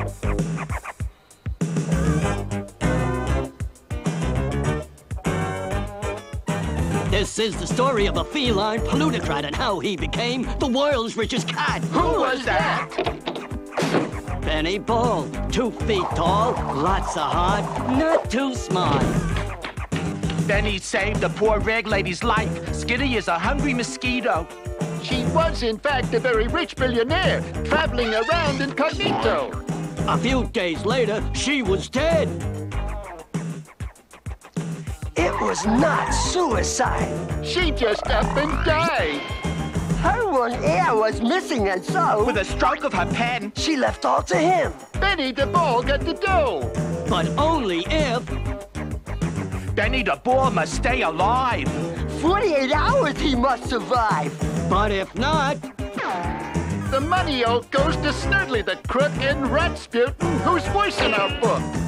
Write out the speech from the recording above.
This is the story of a feline plutocrat and how he became the world's richest cat. Who was that? Benny Bull, 2 feet tall, lots of heart, not too smart. Benny saved a poor rag lady's life. Skitty is a hungry mosquito. She was, in fact, a very rich billionaire, traveling around incognito. A few days later, she was dead. It was not suicide. She just up and died. Her one ear was missing, and so... With a stroke of her pen, she left all to him. Benny the Bull got the dough. But only if... Benny the Bull must stay alive. 48 hours he must survive. But if not... The money oath goes to Snurdly the crook and Ratsputin, who's voicing our book.